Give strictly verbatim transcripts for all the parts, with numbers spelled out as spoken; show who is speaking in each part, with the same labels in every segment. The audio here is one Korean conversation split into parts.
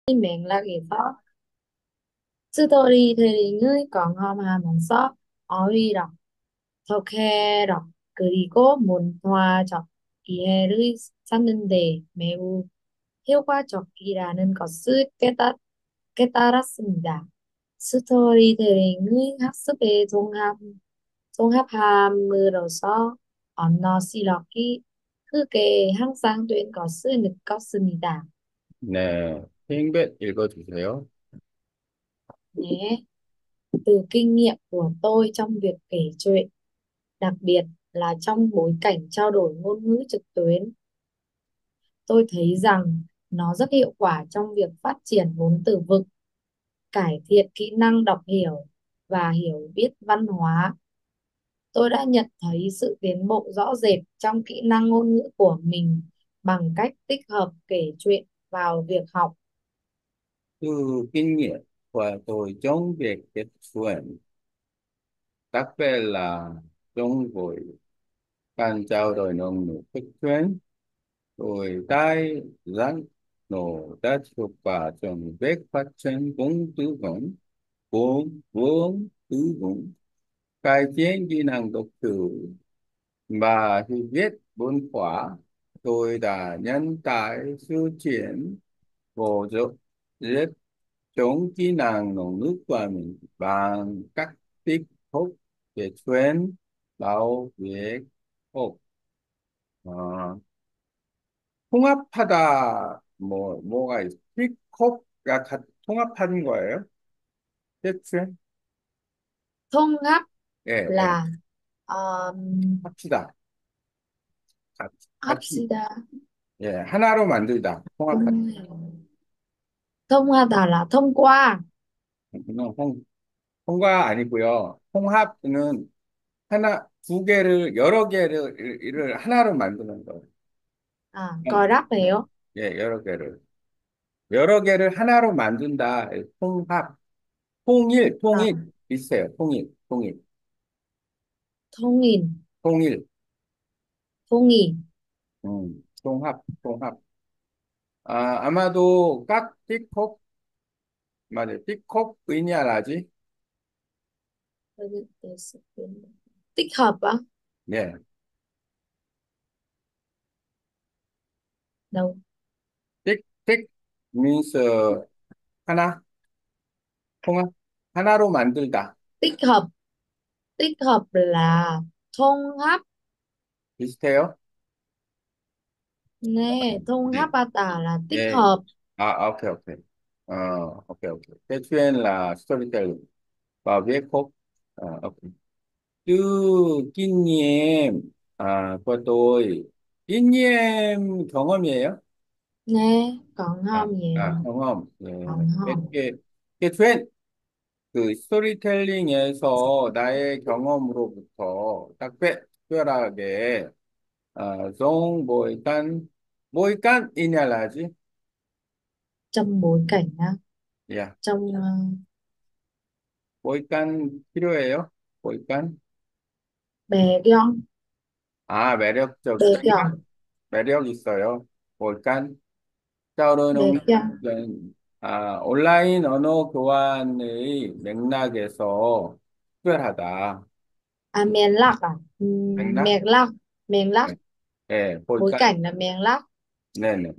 Speaker 1: 맥락에서 스토리텔링의 경험하면서 어휘력, 독해력, 그리고 문화적 이해를 찾는 데 매우 효과적이라는 것을 깨닫, 깨달았습니다. 스토리텔링의 학습에 종합, 종합함으로써 언어 실력이 크게 향상된 것을 느꼈습니다.
Speaker 2: 네, 핑벳 읽어주세요.
Speaker 1: Nhé. Từ kinh nghiệm của tôi trong việc kể chuyện, đặc biệt là trong bối cảnh trao đổi ngôn ngữ trực tuyến, tôi thấy rằng nó rất hiệu quả trong việc phát triển vốn từ vựng, cải thiện kỹ năng đọc hiểu và hiểu biết văn hóa. Tôi đã nhận thấy sự tiến bộ rõ rệt trong kỹ năng ngôn ngữ của mình bằng cách tích hợp kể chuyện vào việc học.
Speaker 2: Từ kinh nghiệm của tôi trong việc kết chuyện, đặc biệt là trong buổi ban trao đổi ngôn ngữ trực tuyến, tôi thấy rằng nó rất hiệu quả trong việc phát triển vốn từ vựng, vốn vốn từ vựng, cải thiện kỹ năng đọc hiểu và hiểu biết văn hóa. Tôi đã nhận thấy sự triển vô dụng rất chống kỹ năng ngôn ngữ của mình bằng cách tích hợp kể chuyện vào việc học. 어, 통합하다 뭐 뭐가 있 픽업가 가- 통합하는 거예요? 대체
Speaker 1: Thông ngáp
Speaker 2: 예, 예.
Speaker 1: là um,
Speaker 2: 합시다. 같이, 같이
Speaker 1: 합시다.
Speaker 2: 예, 하나로 만들다. 통합하다.
Speaker 1: thông thông là thông qua.
Speaker 2: 이거는 통, 통과 아니고요. 통합은 하나 두 개를 여러 개를 를 하나로 만드는 거예요.
Speaker 1: À,
Speaker 2: 음,
Speaker 1: coi đáp hiểu.
Speaker 2: 예, 여러 개를 여러 개를 하나로 만든다. 통합, 통일,
Speaker 1: À,
Speaker 2: 통일 비슷해요. 통일, 통일,
Speaker 1: thông nghìn.
Speaker 2: 통일.
Speaker 1: Thông nghìn.
Speaker 2: 음, 통합, 통합. 아, 아마도 깍 띠콕 맞아요. 띠콕 의냐라지?
Speaker 1: Tích hợp á?
Speaker 2: 예.
Speaker 1: Đâu?
Speaker 2: 띡, 띡 means 어, 하나, 통합, 하나로 만들다.
Speaker 1: Tích hợp. Tích hợp là thông hấp.
Speaker 2: 비슷해요?
Speaker 1: Nè, thông
Speaker 2: 예.
Speaker 1: hấp bata là tích
Speaker 2: 예.
Speaker 1: hợp.
Speaker 2: 아, 아, 오케이, 오케이. 어, 오케이, 오케이. 대추엔 라 스토리텔 바비에콕. 어, 오케이. 그 끼님, 아, 그것도 끼님 경험이에요?
Speaker 1: Nè, còn
Speaker 2: 아,
Speaker 1: không gì?
Speaker 2: 아, 경험.
Speaker 1: Còn
Speaker 2: 예.
Speaker 1: không.
Speaker 2: 이게, 이게 트렌 그 스토리텔링에서 나의 경험으로부터 딱베 특별하게 어, 종 뭐이깐 뭐이깐 이냐라지?
Speaker 1: Trong bối cảnh á.
Speaker 2: 야,
Speaker 1: Trong uh,
Speaker 2: 뭐이깐 필요해요? 뭐이깐?
Speaker 1: bè giông.
Speaker 2: 아,
Speaker 1: Bè
Speaker 2: 매력적
Speaker 1: giông.
Speaker 2: 매력 있어요. 뭐이깐?
Speaker 1: Bè
Speaker 2: 짜오르는
Speaker 1: giông.
Speaker 2: 아, 온라인 언어 교환의 맥락에서 특별하다.
Speaker 1: À, miền Bắc à? Ừm,
Speaker 2: 맥락?
Speaker 1: miền Bắc. Miền Bắc.
Speaker 2: 네, 네,
Speaker 1: Bối
Speaker 2: 볼까?
Speaker 1: cảnh là miền Bắc.
Speaker 2: 네네.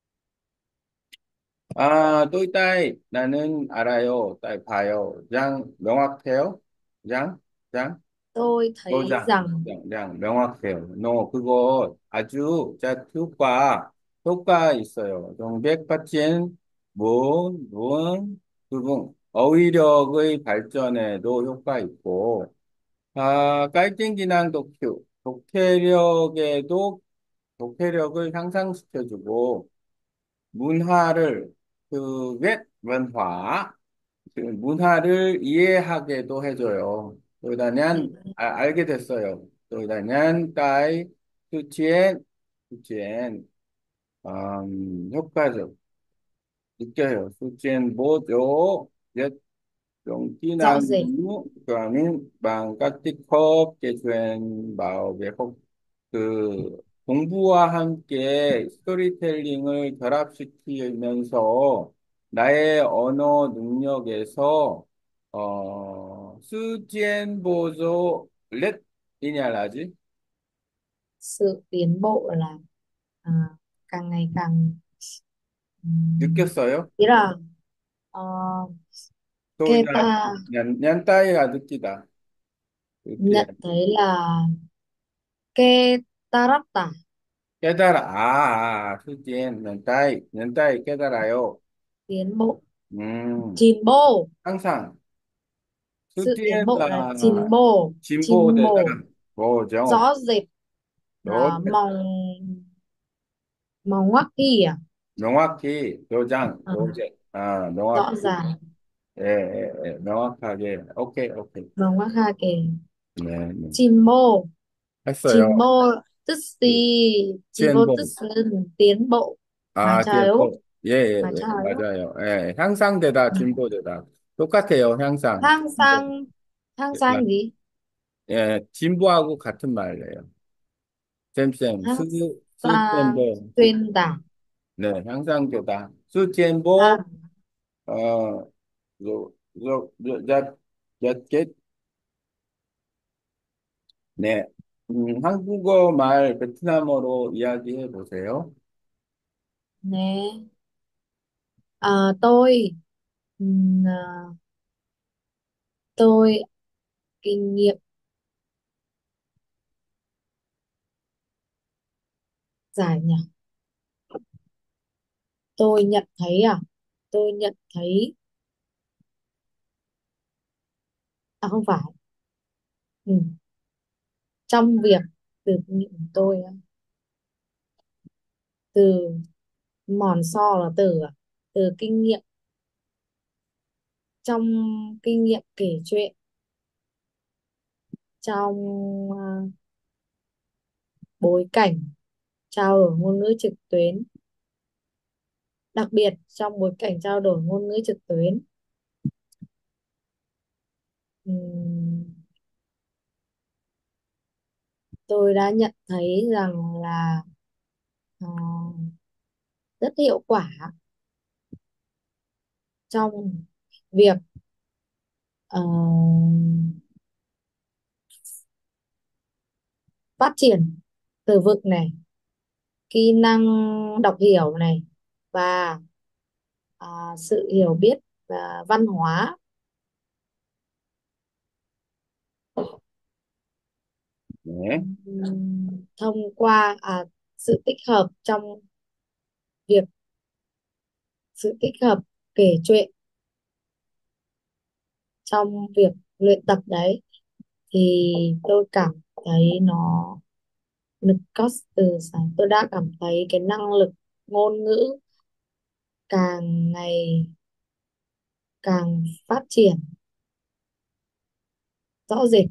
Speaker 2: 아, 또이따이, 나는 알아요. 따이 봐요. 양, 명확해요? 양, 양,
Speaker 1: Tôi thấy
Speaker 2: 노장,
Speaker 1: rằng
Speaker 2: 양, 양, 명확해요. 너, 그거 아주, 자, 효과, 효과 있어요. 동백파진, 문, 문, 부분, 어휘력의 발전에도 효과 있고, 아, 깔팅 기능 독후, 독해력에도, 독해력을 향상시켜주고, 문화를 그 웹文化 그 문화를 이해하게도 해줘요. 또이다년 아, 알게 됐어요. 또이다년 따이 수치엔 수치엔 음, 효과적 느껴요. 수치엔 뭐죠? 옛
Speaker 1: rõ
Speaker 2: 용기난
Speaker 1: rệt.
Speaker 2: 그러면 방까티컵 개주엔 마오의 그 공부와 함께 스토리텔링을 결합시키면서 나의 언어 능력에서 어, 수지엔 보조 렛이냐 라지?
Speaker 1: Sự tiến bộ là à, càng ngày càng ừm,
Speaker 2: 느꼈어요?
Speaker 1: ý là ờ,
Speaker 2: tôi
Speaker 1: Keta
Speaker 2: là nhắn nhắn tay là 느끼다.
Speaker 1: nhận
Speaker 2: 수지엔.
Speaker 1: thấy là Ketarata
Speaker 2: 깨달아. 아, 아, 수지엔 nhắn tay, nhắn tay 깨달아요.
Speaker 1: tiến bộ.
Speaker 2: 음,
Speaker 1: Jinbo,
Speaker 2: 항상.
Speaker 1: sự tiến
Speaker 2: 수지엔
Speaker 1: bộ là
Speaker 2: là
Speaker 1: Jinbo.
Speaker 2: 진보되다.
Speaker 1: Jinbo
Speaker 2: 뭐죠?
Speaker 1: rõ rệt là
Speaker 2: 너
Speaker 1: mong mong ngoắc ghi à.
Speaker 2: 명확히 도장,
Speaker 1: Ờ,
Speaker 2: 로제. 아,
Speaker 1: rõ
Speaker 2: 명확히.
Speaker 1: ràng
Speaker 2: 예, 예, 예, 명확하게. 오케이, 오케이.
Speaker 1: mong ngoắc ha kề.
Speaker 2: 네, 네.
Speaker 1: Jinbo,
Speaker 2: 했어요.
Speaker 1: Jinbo tức
Speaker 2: 그,
Speaker 1: gì, Jinbo tức
Speaker 2: 지엔보.
Speaker 1: là tiến bộ mà
Speaker 2: 아,
Speaker 1: trời ơi,
Speaker 2: 지엔보. 예, 예,
Speaker 1: mà
Speaker 2: 예,
Speaker 1: trời ơi.
Speaker 2: 맞아요. 예, 향상되다, 진보되다. 똑같아요, 향상.
Speaker 1: Hang
Speaker 2: 진보.
Speaker 1: sang, hang
Speaker 2: 아,
Speaker 1: sang gì?
Speaker 2: 예, 진보하고 같은 말이에요. 쌤쌤,
Speaker 1: Hang
Speaker 2: 수,
Speaker 1: sang
Speaker 2: 수지엔보.
Speaker 1: xuyên tạc.
Speaker 2: 네, 향상되다.
Speaker 1: À,
Speaker 2: 수지엔보, 어, 요, 요, 요, 자, 자, 네. 음, 한국어 말 베트남어로 이야기해 보세요.
Speaker 1: nè, à, tôi ừm, à, tôi kinh nghiệm dài nhỉ. Tôi nhận thấy à, tôi nhận thấy, à không phải. Ừ. Trong việc, từ kinh nghiệm của tôi á, từ mòn so là từ à? Từ kinh nghiệm, trong kinh nghiệm kể chuyện, trong à, bối cảnh trao đổi ngôn ngữ trực tuyến, đặc biệt trong bối cảnh trao đổi ngôn ngữ trực tuyến. Ừm, tôi đã nhận thấy rằng là ờ, rất hiệu quả trong việc ờ, phát triển từ vựng này, kỹ năng đọc hiểu này, và à, sự hiểu biết và văn hóa.
Speaker 2: 네.
Speaker 1: Ừm, thông qua à, sự tích hợp trong việc sự tích hợp kể chuyện trong việc luyện tập đấy, thì tôi cảm thấy nó lực cost từ sáng, tôi đã cảm thấy cái năng lực ngôn ngữ càng ngày càng phát triển rõ rệt.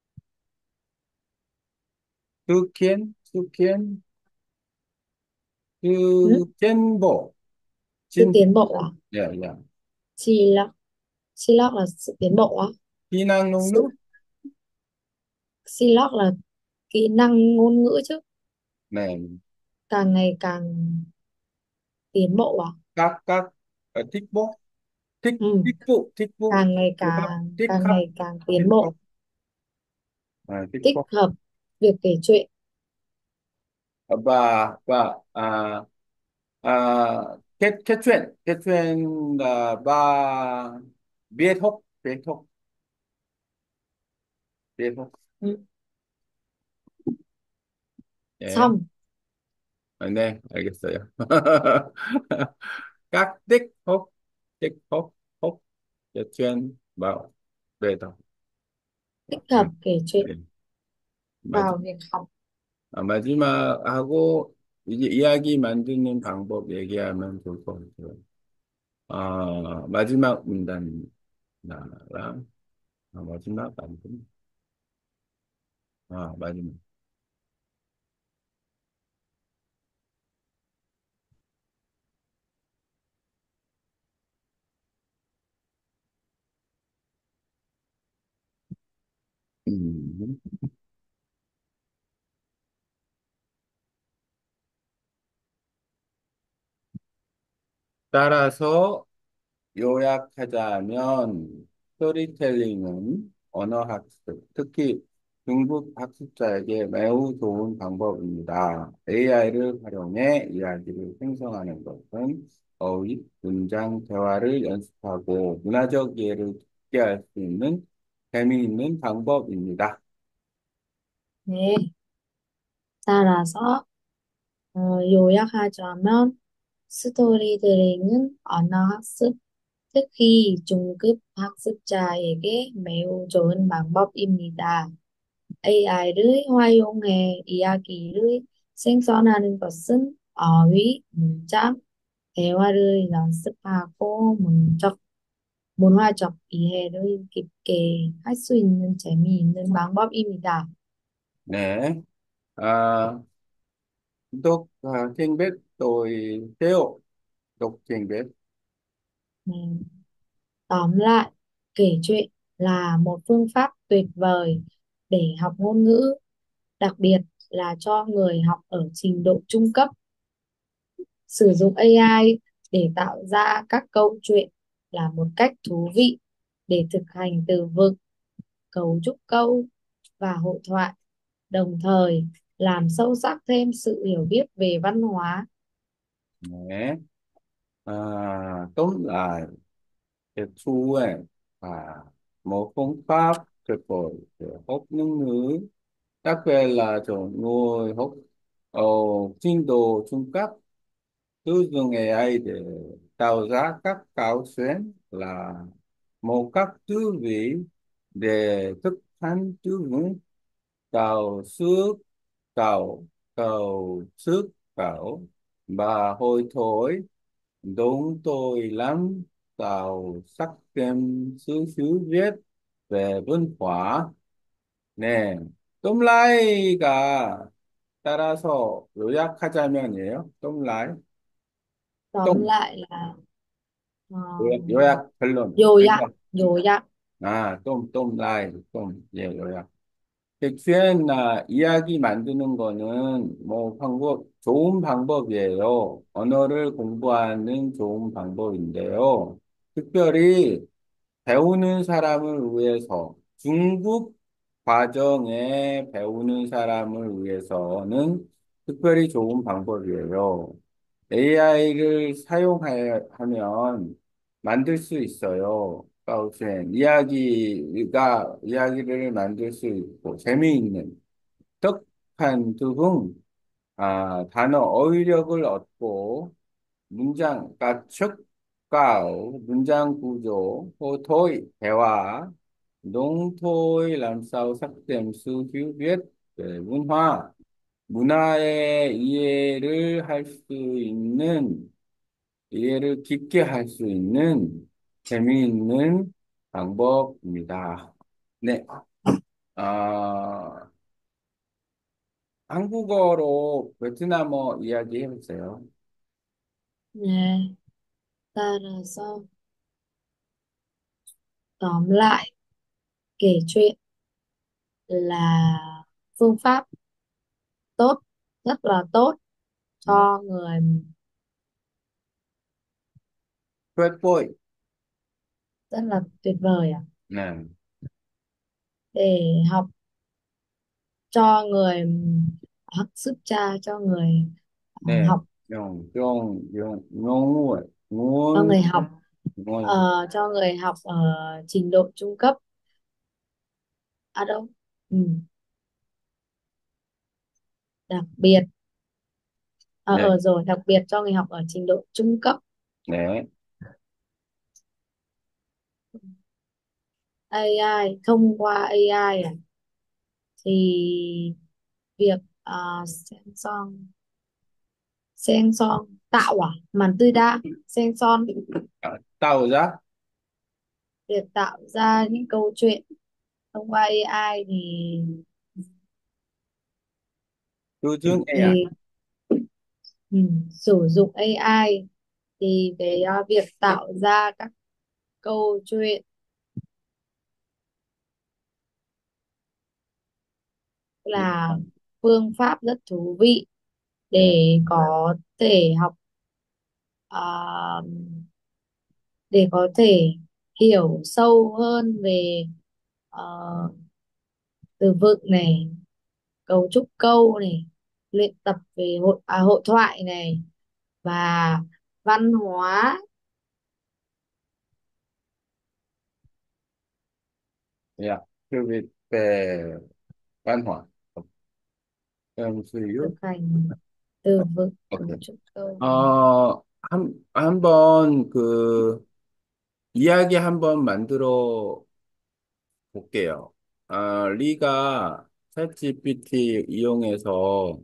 Speaker 2: 수켄, 수켄,
Speaker 1: Ừ?
Speaker 2: 수젠보,
Speaker 1: Sự
Speaker 2: 진보.
Speaker 1: tiến bộ à?
Speaker 2: 야, 야.
Speaker 1: Silog, Silog là sự tiến bộ á.
Speaker 2: 비낭
Speaker 1: Sự
Speaker 2: 능력?
Speaker 1: Silog là kỹ năng ngôn ngữ chứ,
Speaker 2: 네.
Speaker 1: càng ngày càng tiến bộ à.
Speaker 2: 깍, 깍, 어, 틱보? 틱,
Speaker 1: Ừ.
Speaker 2: 틱보, 틱보,
Speaker 1: càng ngày
Speaker 2: 틱합,
Speaker 1: càng càng
Speaker 2: 틱합,
Speaker 1: ngày càng tiến bộ.
Speaker 2: 틱합, 아,
Speaker 1: Tích
Speaker 2: 틱보.
Speaker 1: hợp việc kể chuyện.
Speaker 2: 바, 바, 아, 아, 캐, 캐트웬, 캐트웬, 아, 바, 비에톡, 비에톡, 비에톡.
Speaker 1: Ừ.
Speaker 2: 예.
Speaker 1: Xong.
Speaker 2: 아, 네, 알겠어요. 깍둑, 혹, 띡, 혹, 혹, 여튼, 뭐, 그래도,
Speaker 1: Tích
Speaker 2: 아,
Speaker 1: hợp kể chuyện
Speaker 2: 네. 마지,
Speaker 1: vào việc học.
Speaker 2: 아, 마지막하고, 이제 이야기 만드는 방법 얘기하면 좋을 것 같아요. 아, 마지막 문단, 나랑, 아, 마지막 안 돼. 아, 마지막. 음, 따라서, 요약하자면 스토리텔링은 언어 학습, 특히 중국 학습자에게 매우 좋은 방법입니다. 에이아이를 활용해 이야기를 생성하는 것은 어휘, 문장, 대화를 연습하고 문화적 이해를 깊게 할 수 있는 재미있는 방법입니다.
Speaker 1: 네, 따라서 어, 요약하자면 스토리텔링은 언어 학습, 특히 중급 학습자에게 매우 좋은 방법입니다. 에이아이를 활용해 이야기를 생성하는 것은 어휘, 문장, 대화를 연습하고 문적, 문화적 이해를 깊게 할 수 있는 재미있는 방법입니다.
Speaker 2: 네. À, tốt à, Thiên biết tôi theo tốt Thiên biết.
Speaker 1: Ừ. Tóm lại, kể chuyện là một phương pháp tuyệt vời để học ngôn ngữ, đặc biệt là cho người học ở trình độ trung cấp. Sử dụng a i để tạo ra các câu chuyện là một cách thú vị để thực hành từ vựng, cấu trúc câu và hội thoại, đồng thời làm sâu sắc thêm sự hiểu biết về văn hóa.
Speaker 2: Né. À, tóm lại cái chuỗi và một phương pháp tuyệt vời để học ngôn ngữ, đặc biệt là cho người học ở trình độ trung cấp. Sử dụng a i để tạo ra các câu chuyện là một cách thú vị để thực hành từ vựng, cầu sức, cầu cầu sức cầu và hồi thối. Đúng tôi lắm, tạo sắc thêm sự hiểu biết về văn hóa. 네. 똠라이가 따라서 요약하자면이에요. 똠라이.
Speaker 1: Tóm
Speaker 2: 똠.
Speaker 1: lại là ờ,
Speaker 2: 요약, 요약 결론.
Speaker 1: 요약,
Speaker 2: 결론.
Speaker 1: 요약.
Speaker 2: 아, 똠, 똠라이. 똠. 예, 요약. 백수연나 이야기 만드는 거는 뭐 방법, 좋은 방법이에요. 언어를 공부하는 좋은 방법인데요. 특별히 배우는 사람을 위해서, 중급 과정에 배우는 사람을 위해서는 특별히 좋은 방법이에요. 에이아이를 사용하면 만들 수 있어요. 가우센 이야기가 이야기를 만들 수 있고 재미있는 독한 두흥 아, 단어 어휘력을 얻고 문장 가축 가우 문장 구조 호토이 대화 농토이 람사우 삭댐수 휴빗 문화 문화의 이해를 할 수 있는, 이해를 깊게 할 수 있는 재미있는 방법입니다. 네. 아, 한국어로 베트남어 이야기 해보세요.
Speaker 1: Nè, 따라서 tóm lại, kể chuyện là phương pháp tốt, rất là tốt
Speaker 2: 네.
Speaker 1: cho người,
Speaker 2: quick
Speaker 1: rất là tuyệt vời à,
Speaker 2: 네.
Speaker 1: để học cho người học sức cha, cho người ờ,
Speaker 2: 네.
Speaker 1: học,
Speaker 2: 용, 용, 용, 용어,
Speaker 1: cho
Speaker 2: 용,
Speaker 1: người học
Speaker 2: 용,
Speaker 1: ờ, cho người học ở trình độ trung cấp. À đâu, ừ, đặc biệt ờ
Speaker 2: 네.
Speaker 1: ờ, rồi, đặc biệt cho người học ở trình độ trung cấp.
Speaker 2: 네.
Speaker 1: a i, thông qua a i à, thì việc uh, sen son sen son tạo à màn tươi đa sen son,
Speaker 2: 아, 따오자?
Speaker 1: việc tạo ra những câu chuyện thông qua a i thì
Speaker 2: 요즘 에이아이.
Speaker 1: thì ừ, sử dụng a i thì cái uh, việc tạo ra các câu chuyện là phương pháp rất thú vị
Speaker 2: 네.
Speaker 1: để có thể học uh, để có thể hiểu sâu hơn về ờ, từ vựng này, cấu trúc câu này, luyện tập về hội à, hội thoại này và văn hóa.
Speaker 2: Yeah, thư viện về văn hóa. Um, so
Speaker 1: Thực
Speaker 2: you?
Speaker 1: hành từ vựng, cấu
Speaker 2: Okay.
Speaker 1: trúc câu.
Speaker 2: 어, 한, 한번 그 이야기 한번 만들어 볼게요. 아, 리가 챗지피티 이용해서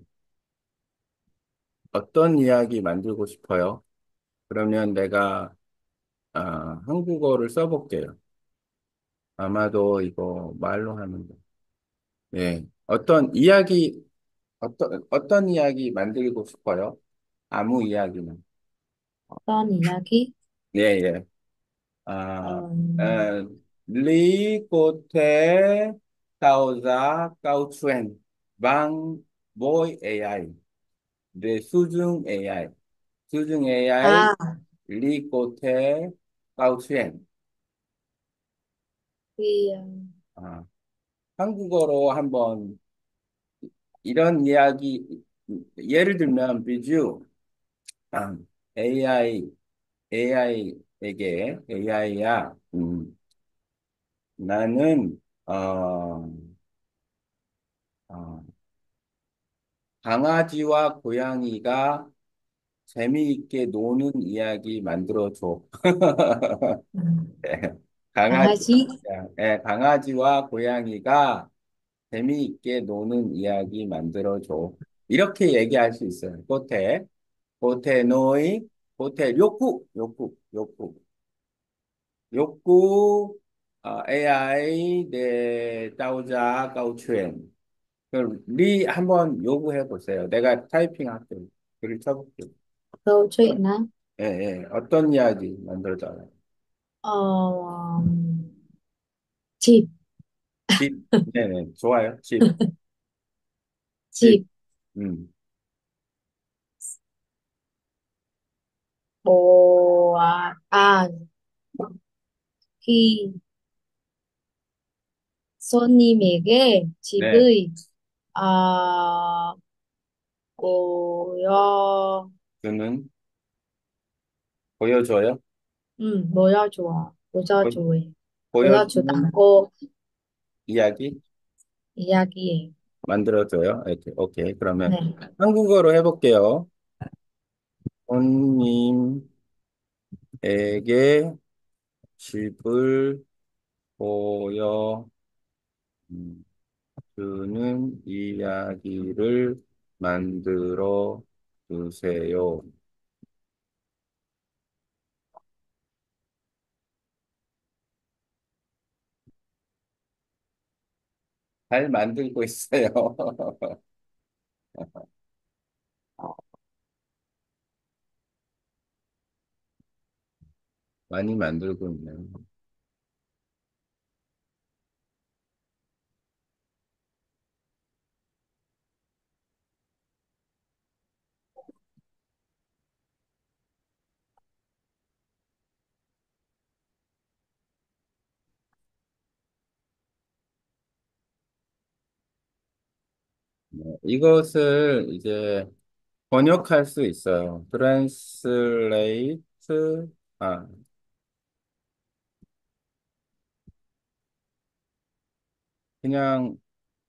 Speaker 2: 어떤 이야기 만들고 싶어요? 그러면 내가 아, 한국어를 써볼게요. 아마도 이거 말로 하는 거. 예. 어떤 이야기, 어떤, 어떤 이야기 만들고 싶어요? 아무 이야기나.
Speaker 1: Con 이야기.
Speaker 2: 예, 예. 아,
Speaker 1: Ờ,
Speaker 2: 에, Lý cô thế tạo ra câu chuyện bằng với a i, để sử dụng a i. sử dụng a i,
Speaker 1: à
Speaker 2: Lý cô thế câu chuyện.
Speaker 1: thì ờ,
Speaker 2: 아, 한국어로 한번 이런 이야기, 예를 들면, 비주, 아, 에이아이, 에이아이에게, 에이아이야, 음, 나는, 어, 어, 강아지와 고양이가 재미있게 노는 이야기 만들어줘.
Speaker 1: ừ,
Speaker 2: 강아지,
Speaker 1: 강아지.
Speaker 2: 예, 강아지와 고양이가 재미있게 노는 이야기 만들어줘. 이렇게 얘기할 수 있어요. 꽃에, 꽃에 노이, 꽃에 욕구, 욕구, 욕구. 욕구, 어, 에이아이, 내, 따오자, 까우추엔. 그럼 리 한번 요구해 보세요. 내가 타이핑 할게요. 글을 쳐볼게요.
Speaker 1: Câu chuyện á.
Speaker 2: 예, 예. 어떤 이야기 만들어져요?
Speaker 1: Ờ, chịp.
Speaker 2: 집, 네네. 좋아요. 집, 집.
Speaker 1: Chịp.
Speaker 2: 음.
Speaker 1: Bồ à, à khi 손님에게
Speaker 2: 네.
Speaker 1: 집의 아 보여
Speaker 2: 그는 보여줘요.
Speaker 1: 음 보여줘
Speaker 2: 보,
Speaker 1: 보여줘
Speaker 2: 보여주는
Speaker 1: 보여주다고
Speaker 2: 이야기
Speaker 1: 이야기해.
Speaker 2: 만들어줘요. 이렇게. 오케이. 그러면
Speaker 1: 네.
Speaker 2: 한국어로 해볼게요. 손님에게 집을 보여 음, 주는 이야기를 만들어 주세요. 잘 만들고 있어요. 많이 만들고 있네요. 네, 이것을 이제 번역할 수 있어요. translate, 아, 그냥,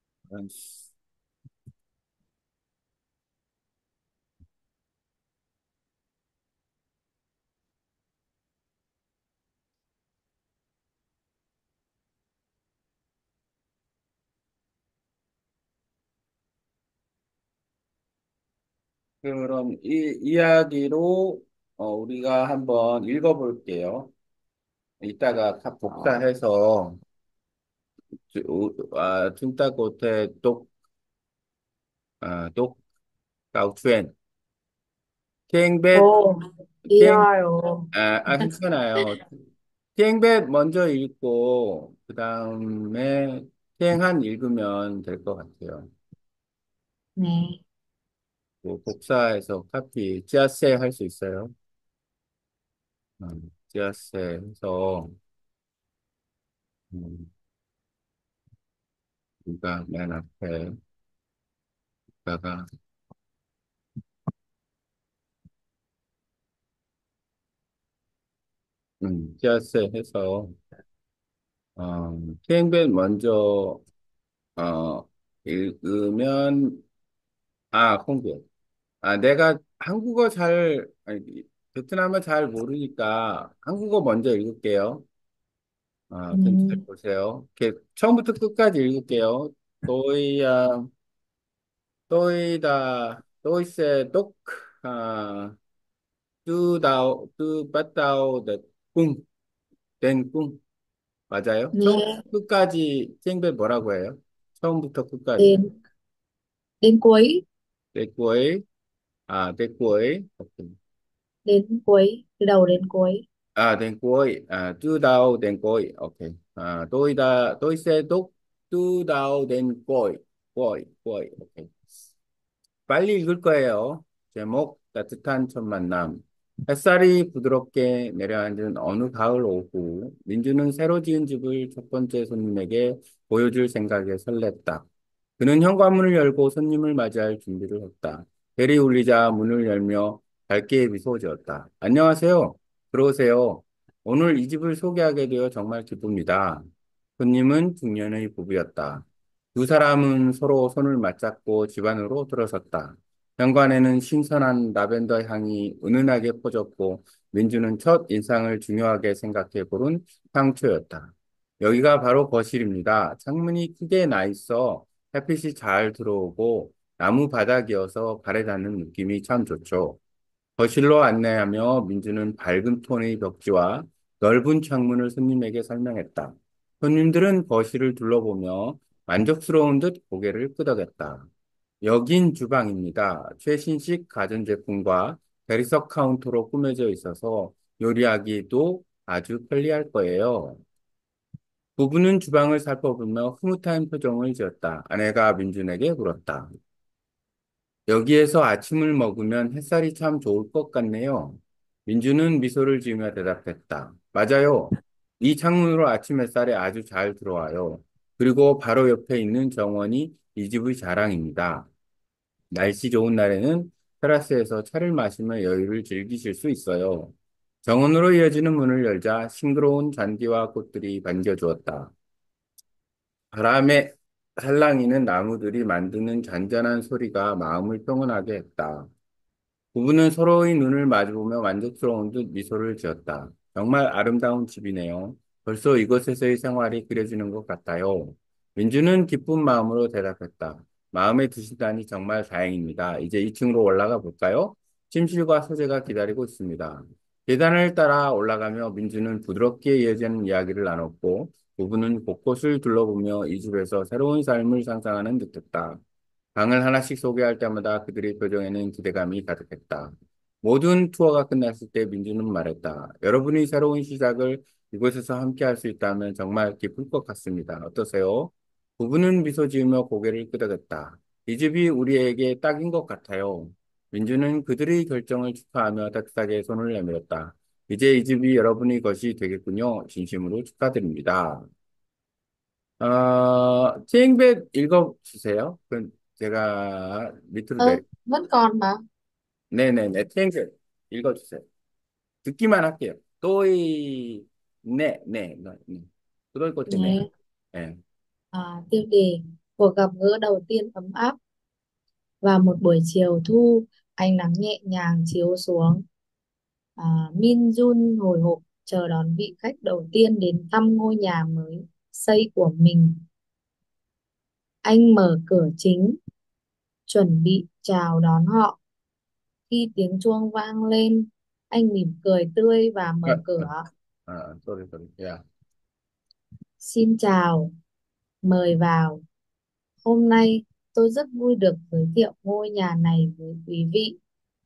Speaker 2: 그럼 이 이야기로 어, 우리가 한번 읽어볼게요. 이따가 다 복사해서 주- 우- 아, chúng ta có thể đọc à, đọc câu chuyện. 땡벳
Speaker 1: 오,
Speaker 2: 땡
Speaker 1: 이하요.
Speaker 2: 아, 아 괜찮아요. 땡벳 먼저 읽고 그 다음에 땡한 읽으면 될 것 같아요.
Speaker 1: 네.
Speaker 2: 뭐 복사해서 카피 짜세 할 수 있어요. 음. 지하세 해서, 음, 누가 맨 앞에 있다가, 음, 지하세 해서, 어, 케이크백 먼저, 어, 읽으면, 아, 콩비에. 아, 내가 한국어 잘, 아니, 베트남어 잘 모르니까 한국어 먼저 읽을게요. 아, 괜찮게
Speaker 1: 음,
Speaker 2: 보세요. 이렇게 처음부터 끝까지 읽을게요. tôi à, tôi đã tôi sẽ đúc à, từ đầu từ bắt đầu đến cung đến cung 맞아요?
Speaker 1: nghe
Speaker 2: 처음부터 끝까지 생배 뭐라고 해요? 처음부터 끝까지
Speaker 1: đến đến cuối,
Speaker 2: đến cuối à đến cuối ok.
Speaker 1: đến cuối, từ đầu đến cuối.
Speaker 2: À đến cuối à từ đầu đến cuối ok. À, tôi đã tôi sẽ đúc từ đầu đến cuối cuối cuối ok. 빨리 읽을 거예요. 제목, 따뜻한 첫 만남. 햇살이 부드럽게 내려앉은 어느 가을 오후, 민주는 새로 지은 집을 첫 번째 손님에게 보여줄 생각에 설렜다. 그는 현관문을 열고 손님을 맞이할 준비를 했다. 벨이 울리자 문을 열며 밝게 미소 지었다. 안녕하세요. 들어오세요. 오늘 이 집을 소개하게 되어 정말 기쁩니다. 손님은 중년의 부부였다. 두 사람은 서로 손을 맞잡고 집 안으로 들어섰다. 현관에는 신선한 라벤더 향이 은은하게 퍼졌고 민주는 첫 인상을 중요하게 생각해 보는 향초였다. 여기가 바로 거실입니다. 창문이 크게 나 있어 햇빛이 잘 들어오고 나무 바닥이어서 발에 닿는 느낌이 참 좋죠. 거실로 안내하며 민주는 밝은 톤의 벽지와 넓은 창문을 손님에게 설명했다. 손님들은 거실을 둘러보며 만족스러운 듯 고개를 끄덕였다. 여긴 주방입니다. 최신식 가전제품과 대리석 카운터로 꾸며져 있어서 요리하기도 아주 편리할 거예요. 부부는 주방을 살펴보며 흐뭇한 표정을 지었다. 아내가 민준에게 물었다. 여기에서 아침을 먹으면 햇살이 참 좋을 것 같네요. 민주는 미소를 지으며 대답했다. 맞아요. 이 창문으로 아침 햇살이 아주 잘 들어와요. 그리고 바로 옆에 있는 정원이 이 집의 자랑입니다. 날씨 좋은 날에는 테라스에서 차를 마시며 여유를 즐기실 수 있어요. 정원으로 이어지는 문을 열자 싱그러운 잔디와 꽃들이 반겨주었다. 바람에 살랑이는 나무들이 만드는 잔잔한 소리가 마음을 평온하게 했다. 부부는 서로의 눈을 마주보며 만족스러운 듯 미소를 지었다. 정말 아름다운 집이네요. 벌써 이곳에서의 생활이 그려지는 것 같아요. 민주는 기쁜 마음으로 대답했다. 마음에 드신다니 정말 다행입니다. 이제 이 층으로 올라가 볼까요? 침실과 서재가 기다리고 있습니다. 계단을 따라 올라가며 민주는 부드럽게 이어지는 이야기를 나눴고 부부는 곳곳을 둘러보며 이 집에서 새로운 삶을 상상하는 듯했다. 방을 하나씩 소개할 때마다 그들의 표정에는 기대감이 가득했다. 모든 투어가 끝났을 때 민주는 말했다. 여러분이 새로운 시작을 이곳에서 함께 할 수 있다면 정말 기쁠 것 같습니다. 어떠세요? 부부는 미소 지으며 고개를 끄덕였다. 이 집이 우리에게 딱인 것 같아요. 민주는 그들의 결정을 축하하며 따뜻하게 손을 내밀었다. 이제 이 집이 여러분의 것이 되겠군요. 진심으로 축하드립니다. 어, 체인벳 읽어주세요. 그 제가 밑으로
Speaker 1: Ơ,
Speaker 2: 내려.
Speaker 1: vẫn còn mà.
Speaker 2: 네네네, 체인벳 읽어주세요. 듣기만 할게요. tôi, 네, 네, 네, 네. 그럴 것 때문에.
Speaker 1: Nghe.
Speaker 2: 네.
Speaker 1: À, tiêu đề: cuộc gặp gỡ đầu tiên ấm áp. Vào một buổi chiều thu, ánh nắng nhẹ nhàng chiếu xuống. À, Min Jun hồi hộp chờ đón vị khách đầu tiên đến thăm ngôi nhà mới xây của mình. Anh mở cửa chính, chuẩn bị chào đón họ. Khi tiếng chuông vang lên, anh mỉm cười tươi và
Speaker 2: 아,
Speaker 1: mở cửa.
Speaker 2: 아, sorry, sorry. 야,
Speaker 1: Xin chào, mời vào. Hôm nay tôi rất vui được giới thiệu ngôi nhà này với quý vị.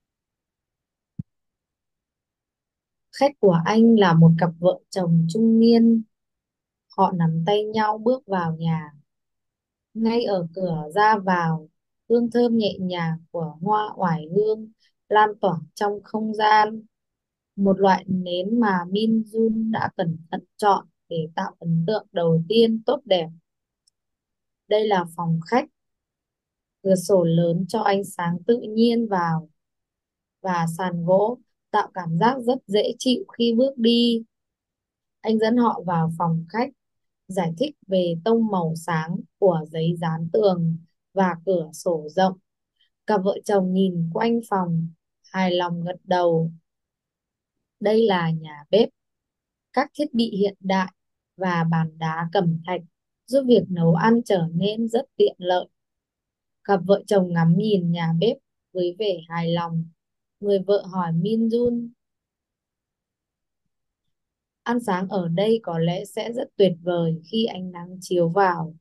Speaker 1: Khách của anh là một cặp vợ chồng trung niên. Họ nắm tay nhau bước vào nhà. Ngay ở cửa ra vào, hương thơm nhẹ nhàng của hoa oải hương lan tỏa trong không gian. một loại nến mà Min Jun đã cẩn thận chọn để tạo ấn tượng đầu tiên tốt đẹp. Đây là phòng khách, cửa sổ lớn cho ánh sáng tự nhiên vào và sàn gỗ tạo cảm giác rất dễ chịu khi bước đi. Anh dẫn họ vào phòng khách, giải thích về tông màu sáng của giấy dán tường và cửa sổ rộng. Cặp vợ chồng nhìn quanh phòng, hài lòng gật đầu. Đây là nhà bếp, các thiết bị hiện đại và bàn đá cẩm thạch giúp việc nấu ăn trở nên rất tiện lợi. Cặp vợ chồng ngắm nhìn nhà bếp với vẻ hài lòng. Người vợ hỏi Min Jun, ăn sáng ở đây có lẽ sẽ rất tuyệt vời khi ánh nắng chiếu vào.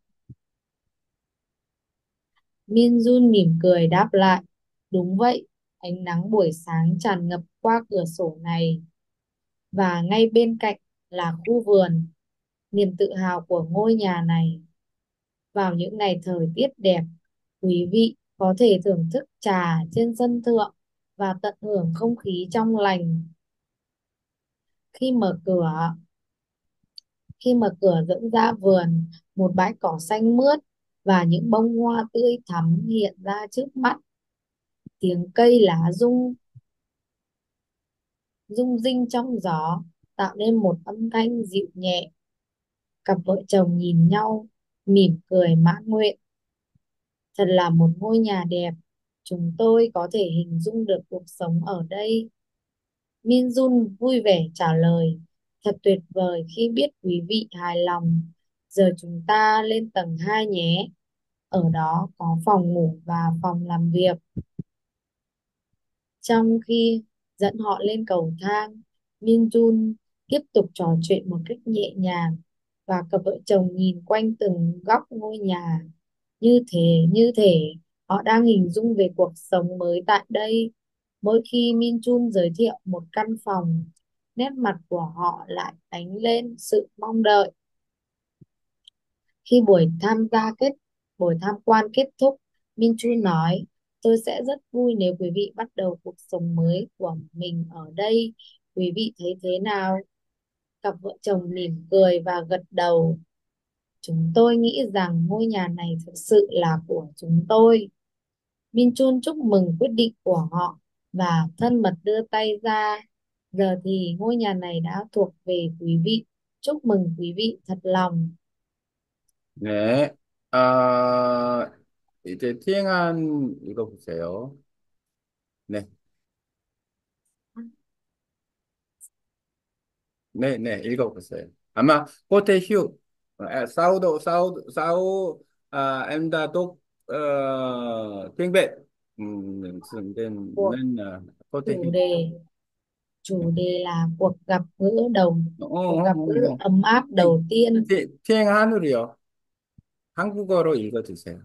Speaker 1: Min Jun mỉm cười đáp lại, đúng vậy, ánh nắng buổi sáng tràn ngập qua cửa sổ này và ngay bên cạnh là khu vườn, niềm tự hào của ngôi nhà này. Vào những ngày thời tiết đẹp, quý vị có thể thưởng thức trà trên sân thượng và tận hưởng không khí trong lành. Khi mở cửa, khi mở cửa dẫn ra vườn, một bãi cỏ xanh mướt và những bông hoa tươi thắm hiện ra trước mắt. Tiếng cây lá rung rung rinh trong gió, tạo nên một âm thanh dịu nhẹ. Cặp vợ chồng nhìn nhau, mỉm cười mãn nguyện. Thật là một ngôi nhà đẹp. Chúng tôi có thể hình dung được cuộc sống ở đây. Min Jun vui vẻ trả lời. Thật tuyệt vời khi biết quý vị hài lòng. Giờ chúng ta lên tầng hai nhé. Ở đó có phòng ngủ và phòng làm việc. Trong khi dẫn họ lên cầu thang, Min Jun tiếp tục trò chuyện một cách nhẹ nhàng và cặp vợ chồng nhìn quanh từng góc ngôi nhà. Như thế, như thể họ đang hình dung về cuộc sống mới tại đây. Mỗi khi Min Jun giới thiệu một căn phòng, nét mặt của họ lại ánh lên sự mong đợi. Khi buổi tham gia kết buổi tham quan kết thúc, Min Chu nói, tôi sẽ rất vui nếu quý vị bắt đầu cuộc sống mới của mình ở đây. Quý vị thấy thế nào? Cặp vợ chồng mỉm cười và gật đầu. Chúng tôi nghĩ rằng ngôi nhà này thực sự là của chúng tôi. Min Chun chúc mừng quyết định của họ và thân mật đưa tay ra. Giờ thì ngôi nhà này đã thuộc về quý vị. Chúc mừng quý vị thật lòng.
Speaker 2: 네. 아, 이제 티행한 읽어보세요. 네. 네, 네, 읽어보세요. 아마 호텔 휴, à, sau độ sau sau à, em đã tốt uh, tiếng Việt. Ừm, dừng tên
Speaker 1: Cuộc
Speaker 2: nên là hotel
Speaker 1: chủ
Speaker 2: 휴.
Speaker 1: đề chủ đề là cuộc gặp gỡ đầu
Speaker 2: 어,
Speaker 1: cuộc
Speaker 2: 어,
Speaker 1: gặp gỡ
Speaker 2: 어, 어.
Speaker 1: ấm áp
Speaker 2: 티,
Speaker 1: đầu tiên.
Speaker 2: 티, 티행한으로요. 한국어로 읽어주세요.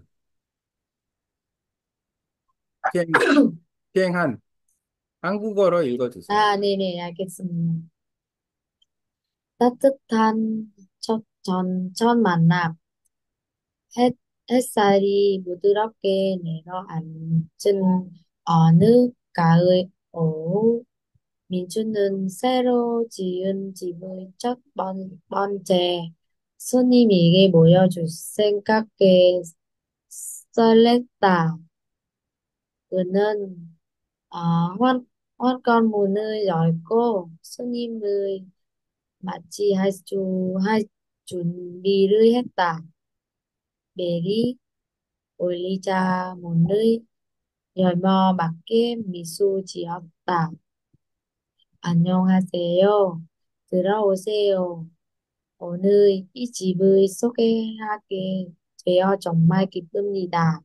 Speaker 2: 티행, 티행한 한국어로 읽어주세요.
Speaker 1: À, 네네, 알겠습니다. 따뜻한 첫, 전, 첫 만남. 햇, 햇살이 부드럽게 내려앉은 어느 가을 오후, 민주는 새로 지은 집의 첫 번, 번째 손님에게 모여줄 생각에 설렜다. 그는 아, 환, 환관문을 열고 손님을 맞이할 수, 할 준비를 했다. 벨이 울리자 문을 열며 맞게 미소 지었다. 안녕하세요. 들어오세요. 오늘 이 집을 소개하게 되어 정말 기쁩니다.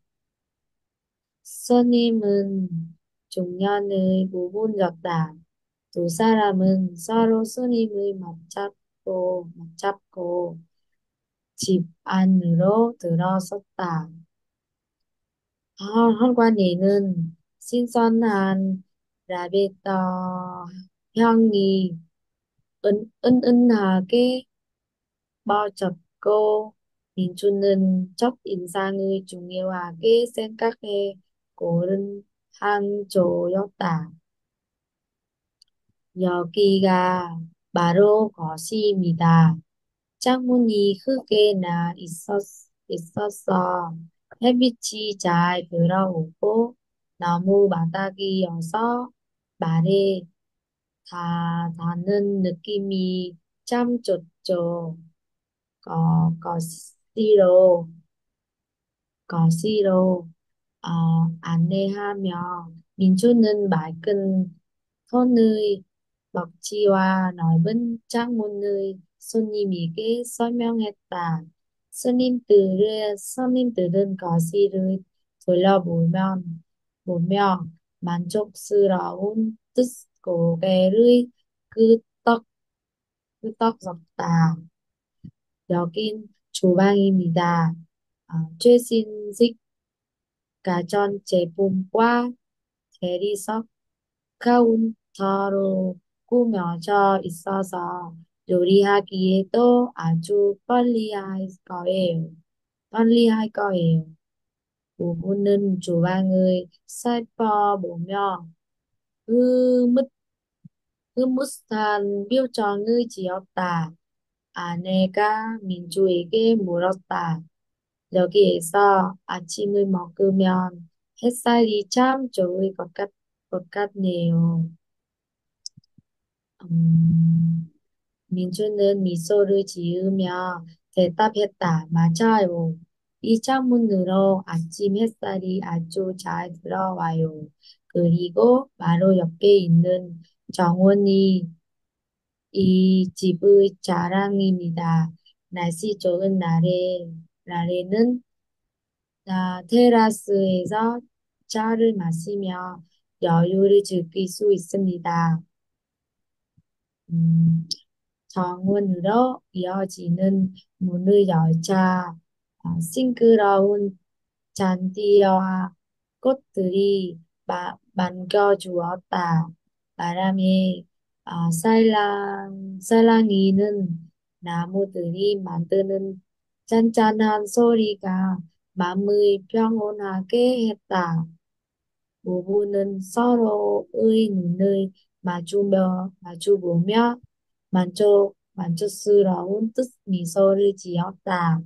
Speaker 1: 손님은 중년의 부분이었다. 두 사람은 서로 손님을 맞잡고, 맞잡고 집 안으로 들어섰다. 아, 현관에는 신선한 라벤더 향이 은, 은은하게 퍼졌고, 민주는 첫 인상을 중요하게 생각해 고른 한 조였다. 여기가 바로 거실입니다. 창문이 크게 나 있었, 있었어. 햇빛이 잘 들어오고 나무 바닥이어서 말에 다 닿는 느낌이 참 좋죠. 거, 거시로, 거시로 어, 안내하며 민주는 맑은 선의 먹지와 넓은 창문의 손님에게 설명했다. 스님들은, 스님들은 거실을 둘러보면, 보며 만족스러운 뜻 고개를 끄덕, 끄덕였다. 여긴 주방입니다. 어, 최신식 가전제품과 대리석 카운터로 꾸며져 있어서 요리하기에도 아주 편리할 거예요. 편리할 거예요. 부부는 주방을 살펴보며 흐뭇, 흐뭇한 표정을 지었다. 아내가 민주에게 물었다. 여기에서 아침을 먹으면 햇살이 참 좋을 것 같, 것 같네요. 음, 민주는 미소를 지으며 대답했다. 맞아요. 이 창문으로 아침 햇살이 아주 잘 들어와요. 그리고 바로 옆에 있는 정원이 이 집의 자랑입니다. 날씨 좋은 날에, 날에는 아, 테라스에서 차를 마시며 여유를 즐길 수 있습니다. 음, 정원으로 이어지는 문을 열자 어, 싱그러운 잔디와 꽃들이 마, 만겨주었다. 바람에 어, 살랑, 살랑이는 나무들이 만드는 짠짠한 소리가 마음을 평온하게 했다. 부부는 서로의 눈을 마주며, 마주보며 만족, 만족스러운 뜻 미소를 지었다.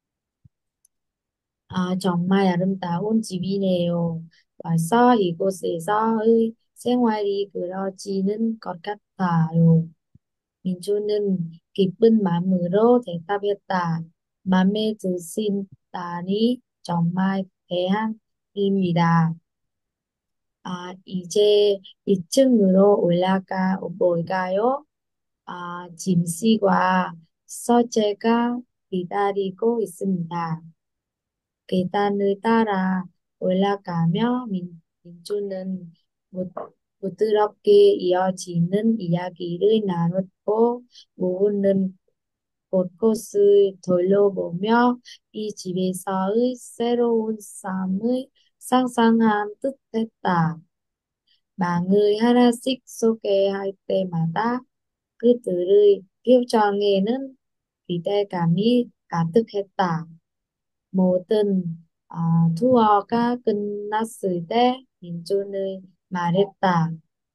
Speaker 1: 아, 정말 아름다운 집이네요. 벌써 이곳에서의 생활이 그려지는 것 같아요. 민주는 기쁜 마음으로 대답했다. 마음에 드신다니 정말 대한입니다. 아, 이제 이 층으로 올라가 볼까요? 아, 짐씨과 서재가 기다리고 있습니다. 계단을 따라 올라가며 민, 민주는 부, 부드럽게 이어지는 이야기를 나눴고 모우는 곳곳을 돌려보며 이 집에서의 새로운 삶을 상상한 듯했다. 망을 하나씩 소개할 때마다 그들의 표정에는 기대감이 가득했다. 모든 어, 투어가 끝났을 때 민준이 말했다.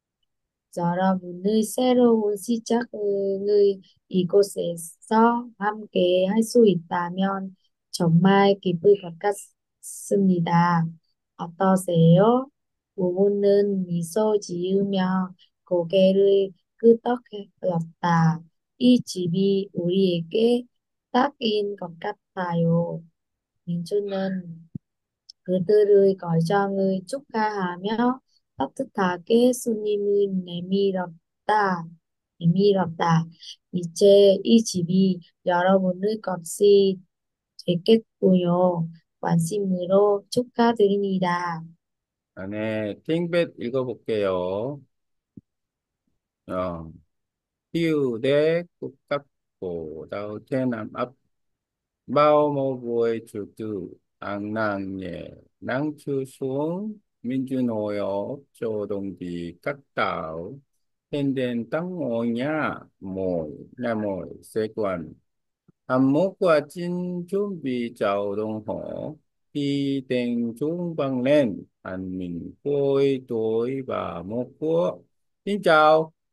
Speaker 1: 여러분의 새로운 시작을 이곳에서 함께 할 수 있다면 정말 기쁠 것 같습니다. 어떠세요? 부부는 미소 지으며 고개를 끄덕였다. 이 집이 우리에게 딱인 것 같아요. 민주는 그들의 거정을 축하하며 따뜻하게 손님을 내밀었다. 내밀었다. 이제 이 집이 여러분의 것이 됐겠고요. 관심으로 축하드립니다.
Speaker 2: 안에 팅벳 읽어볼게요. 어, Hữu đế quốc cấp cổ đào thiên nam ấp bao mô vui chủ tử ang nàng nhẹ nắng chưa xuống minh chu nội ở chỗ đồng đi các đảo thiên đền tăng ngồi nhá mồi nhà mồi sẽ quan hàm mốt qua chín chuẩn bị chào đồng hồ khi đèn chúng vang lên anh mình vui tuổi và một quốc xin chào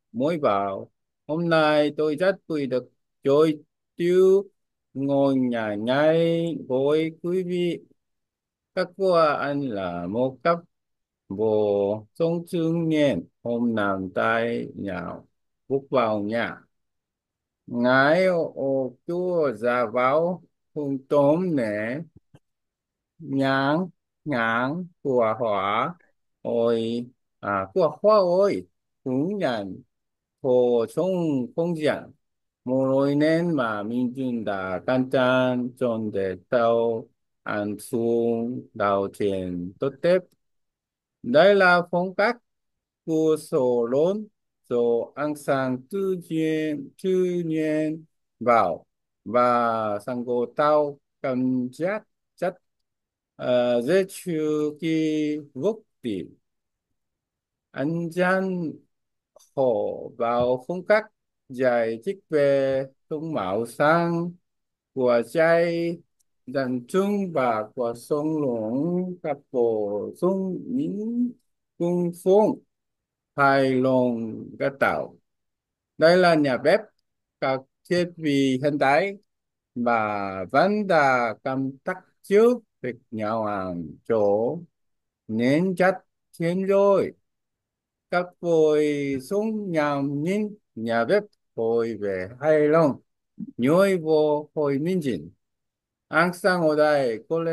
Speaker 2: mới vào. Hôm nay tôi rất vui được chơi tiêu ngồi nhà nhảy với quý vị. Các cô anh là một cặp bộ sống trung niên hôm nam tay nhào bước vào nhà. Ngài ô chúa ra vào hùng tôm nè nhang nhang của hỏa ôi à của hoa ơi hướng nhận hồ sông không gian một lối nên mà mình chúng đã căn chăn trong để tàu ăn xuống đầu tiên tốt đẹp. Đây là phong cách của sổ lớn rồi ánh sáng tự nhiên tự nhiên vào và sang cô tao cảm giác rất uh, dễ chịu khi vút đi anh chàng hồ vào phong cách dài chiếc về tung màu sang của trai dàn trung và của sông lũng các bộ sông những cung phong hai lồng các tàu. Đây là nhà bếp các thiết bị hiện đại và vẫn đã cầm tắc trước việc nhào hàng chỗ nên chất thiên rồi. Các vội xuống nhằm nhìn nhà bếp hồi về hai lồng nhồi vô hồi minh dịnh. Ang sang ở đây có lẽ